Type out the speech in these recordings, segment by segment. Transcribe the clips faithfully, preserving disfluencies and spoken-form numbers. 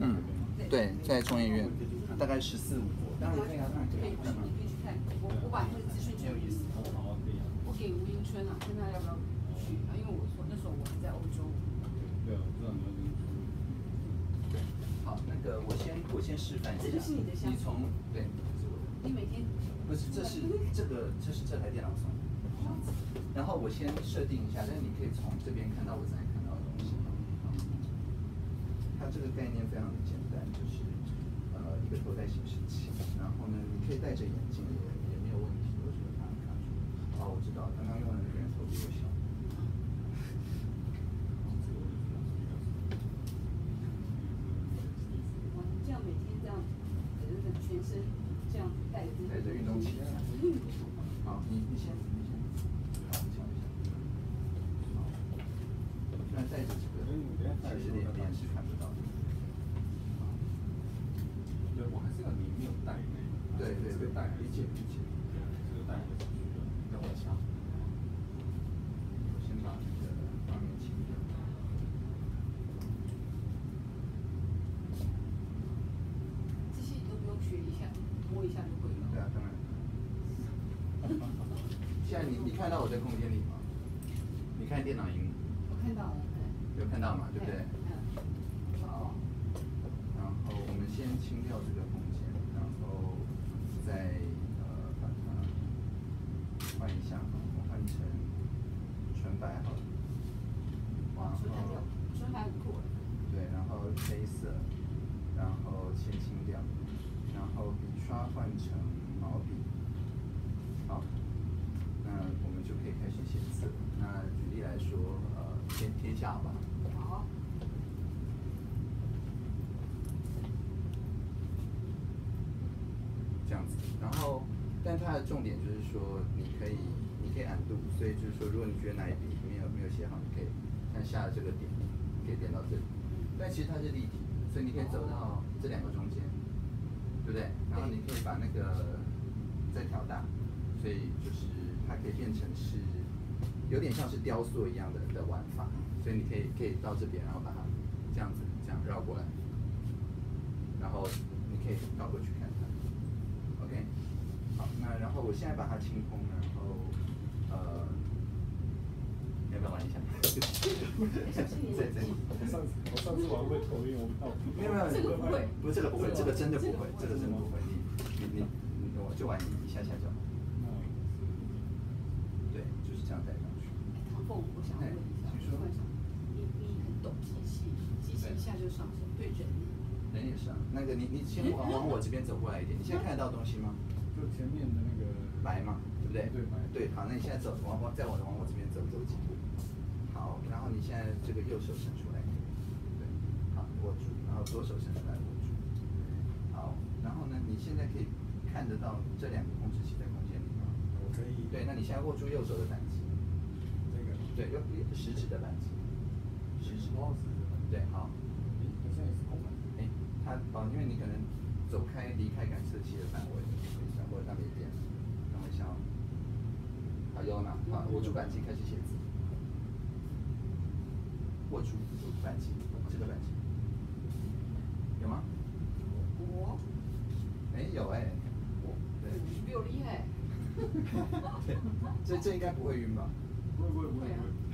嗯，对，在中研院，大概十四五国。当然可以啊，当然可以。 你可以去看，我我把那个资讯全部我给吴英春啊，看他要不要去啊，因为我说那时候我还在欧洲。 对啊，我知道你要跟对，好，那个我先我先示范一下。 这就是你的想法。 你从对，是我的。 你每天不是，这是这个这是这台电脑送的。然后我先设定一下，但是你可以从这边看到我才看到的东西。它这个概念非常的简单，就是呃一个头戴显示器，然后呢你可以戴着眼镜也也没有问题，为什么它卡住？哦，我知道，刚刚用的那个人头比我小。 这样每天这样，整个全身这样戴着戴着运动器。好，你你先你先，好，你瞧一下。好，现在戴着这个，其实脸脸是看不到的。 对，我还是要你没有带那个。 对对对，带理解理解。 这个带还是需要，让我想。 我先把那个画面清掉。 这些都不用学一下，摸一下就会了。 对啊，当然。现在你你看到我在空间里吗？你看电脑荧幕。 我看到了， 有看到嘛？对不对？ 嗯。 好。然后我们先清掉这个空间，然后再呃把它换一下，我们换成纯白好了。 哇，纯白掉，纯白很酷。 对，然后黑色，然后先清掉，然后笔刷换成毛笔。好，那我们就可以开始写字。那举例来说，呃，天天下吧。 好。 这样子，然后，但它的重点就是说，你可以，你可以 undo，所以就是说，如果你觉得哪一笔没有没有写好，你可以看下这个点，你可以点到这里。但其实它是立体，所以你可以走到这两个中间，对不对？然后你可以把那个再调大，所以就是它可以变成是有点像是雕塑一样的的玩法，所以你可以可以到这边，然后把它这样子这样绕过来，然后你可以倒过去看它。OK， 好，那然后我现在把它清空，然后呃，要不要玩一下？在在你， 我上次我上次玩会头晕，我不到。 没有没有， 这个不会， 不是这个不会，这个真的不会，这个真的不会。你你你你，我就玩一下下就好。对，就是这样带上去。 唐凤，我想问一下，你你你很懂机器，机器一下就上手，对人。 人也是啊，那个你你先往往我这边走过来一点，你现在看得到东西吗？ 就前面的那个白嘛，对不对？ 对白。 对，好，那你现在走往往再往往我这边走走几步。好，然后你现在这个右手伸出来，对，好，握住，然后左手伸出来握住。好，然后呢，你现在可以看得到这两个控制器在空间里吗？ 我可以。 对，那你现在握住右手的扳机。 这个。 对，右食指的扳机。食指。 猫指的。 对，好。 诶，好像也是空的。 哎，它哦，因为你可能走开离开感测器的范围，所以想或者它没电，等我一下哦。好，有了吗？好，握住扳机开始写字。握住扳机，这个扳机有吗？ 我。 哎，有哎。我。对。 你比我厉害。 对，这这应该不会晕吧？ 不会不会不会。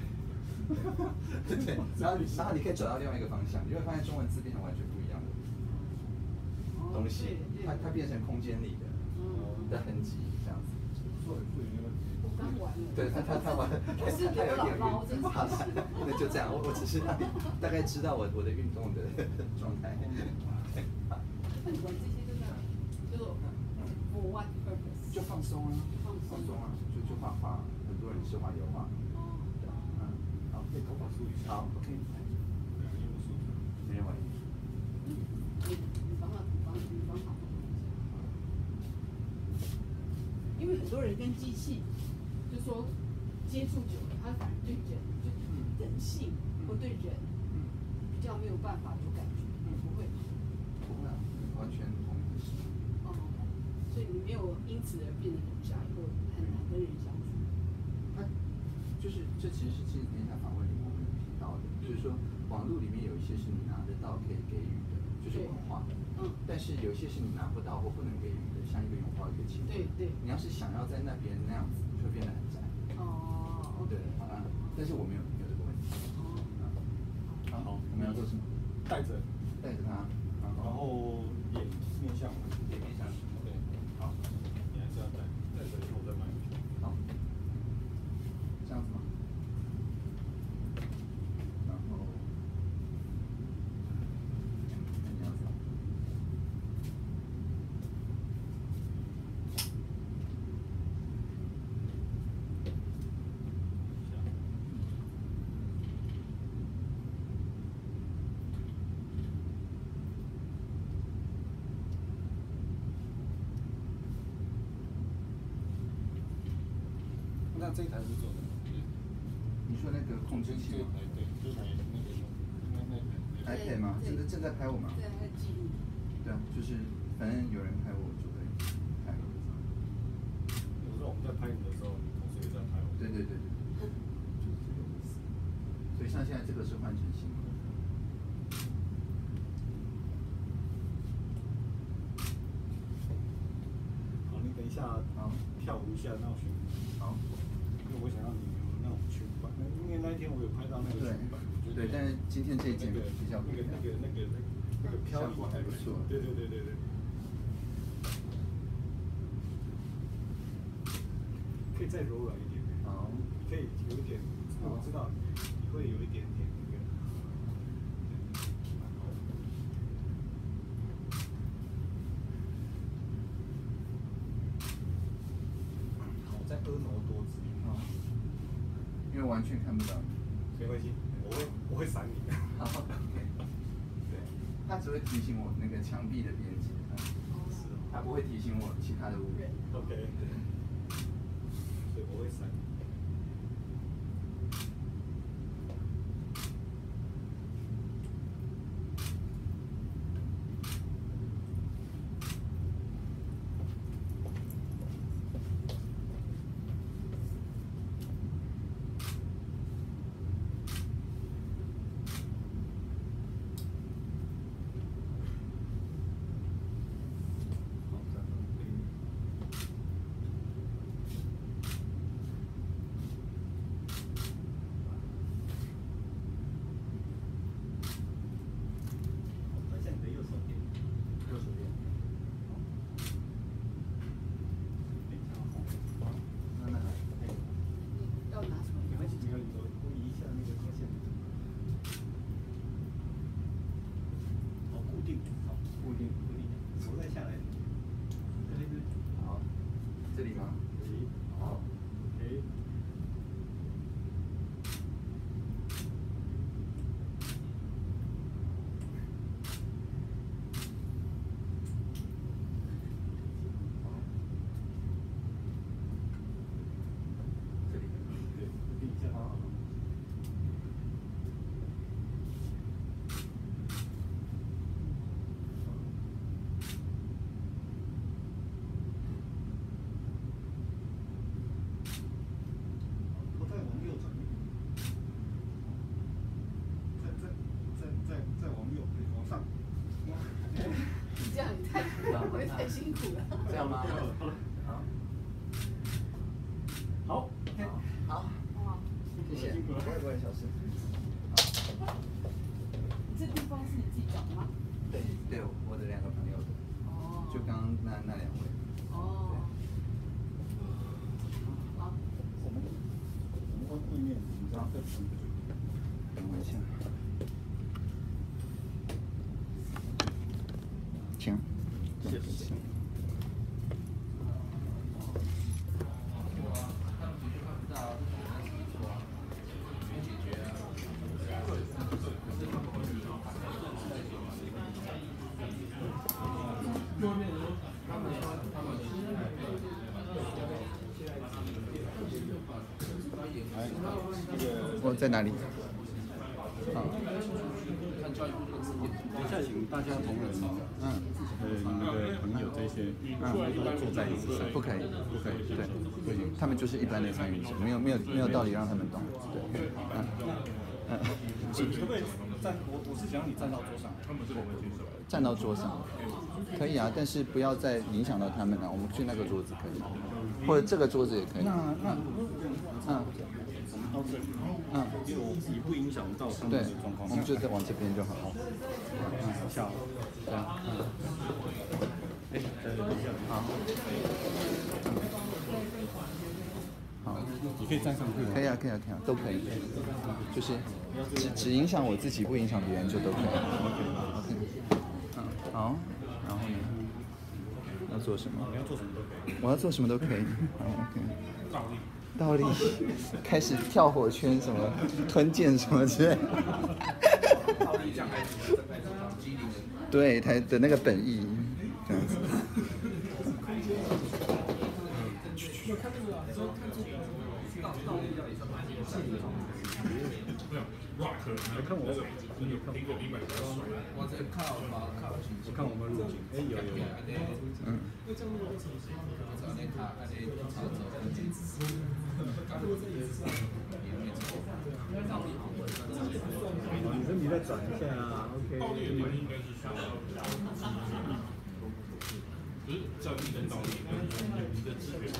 对，然后然后你可以走到另外一个方向，你会发现中文字变成完全不一样的东西，它它变成空间里的的痕迹这样子。 我刚玩了。 对他他他玩，他他有点晕。好，那就这样，我我只是让你大概知道我我的运动的状态。 那你玩这些就这样，就 for what purpose？ 就放松啊，放松啊，就就画画，很多人是画油画。嗯，好，可以头发梳一下。好 ，OK。没人问。 你你帮他，你帮你帮他。因为很多人跟机器，就说接触久了，他反而对人就人性或对人比较没有办法有感觉，也不会。 不会啊，完全同意是。 哦，所以你没有因此而变得很宅或很难跟人相处。 他就是这其实是前几天在访问里我们提到的，就是说网络里面有一些是你拿得到可以给予的，就是但是有些是你拿不到或不能给予的，像一个拥抱，一个亲吻。 对对。 你要是想要在那边那样子，就会变得很窄。 哦。 对，啊，但是我没有没有这个问题。 哦。 好，我们要做什么？ 带着， 带着它， 然后脸面向我， 脸面向你。 对， 好， 你还是要带，带着以后再买。 好，这样子吗？然后，这样子。 那这一台是做什么？ 你说那个控制器吗？ 对，就是那个那那那 iPad 吗？正在正在拍我吗？ 对，在记录。 对啊，就是反正有人拍我就会拍我。 有时候我们在拍你的时候，同时也在拍我。 对对对对，就是这个意思。所以像现在这个是换成新的。 好，你等一下， 好， 跳舞一下那种。 好。 因为我想要你有那种裙摆，那因为那一天我有拍到那个裙摆， 对，但是今天这一件比较那个那个那个那个飘逸还不错。 对对对对对。可以再柔软一点。 好。 可以有一点，我知道你会有一点点那个。好，再婀娜多姿。 因为完全看不到你。 没关系，我会我会闪你。 好 ，OK。对，它只会提醒我那个墙壁的边界，它不会提醒我其他的物品。 OK。对。所以我会闪你。 这里吗？好。 诶。 这里。 对，定一下。好。 这样你太我也太辛苦了。 这样吗？ 好。 好。好。谢谢。不会不会，小事。 这地方是你自己找的吗？ 对对，我的两个朋友的。哦。就刚刚那那两位。 哦。好。 我们我们会面，你知道这层的。 等我一下。请。谢谢。我在哪里？好。 等一下，请大家同仁，嗯，呃，你们的朋友这些，嗯，都坐在一起。 不可以， 不可以， 对，不行，他们就是一般的参与者，没有没有没有道理让他们动。对，嗯。 嗯，可不可以站？我我是想让你站到桌上。他们这个我接受。 站到桌上，可以啊，但是不要再影响到他们了。我们去那个桌子可以，或者这个桌子也可以。 那那嗯。 到这里，嗯，因为我以不影响到他们的状况， 我们就再往这边就好。好， 嗯，下，对啊，嗯，哎，等一下，好，好，你可以站上去， 可以啊，可以啊，可以啊，都可以，就是只只影响我自己，不影响别人就都可以。OK， 嗯，好，然后呢？要做什么？ 你要做什么都可以。 我要做什么都可以。好 ，OK。倒立，开始跳火圈什么，吞剑什么之类的。对，他的那个本意这样子。 来看我，你有看苹果平板比较帅。我在看我我看我们录影，哎有有有。嗯。你身体再转一下啊 ，OK。倒立的原因应该是需要，就是站立跟倒立，你的知觉。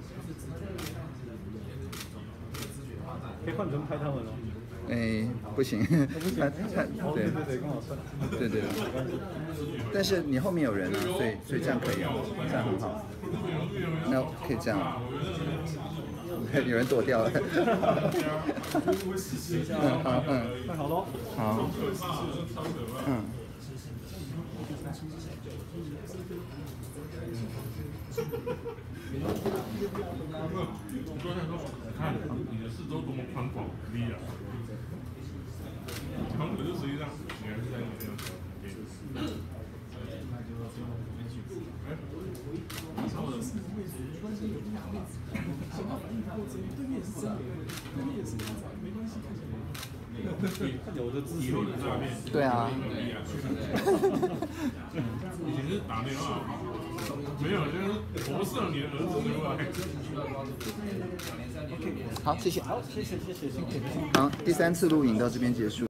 可以换成拍他们哦。 哎，不行，他他对对对，跟我算。对对对。但是你后面有人啊，所以所以这样可以啊，这样很好。那可以这样。有人躲掉了。嗯好嗯。 看好喽。 好。嗯。 我刚才说，看你的四周多么宽广力啊！长可是实际上你还是在那边。 有的姿势， 对啊。 以前是打电话，没有，就是投射你的儿子出来。 好，谢谢。 好，谢谢谢谢谢谢。 好，第三次录影到这边结束。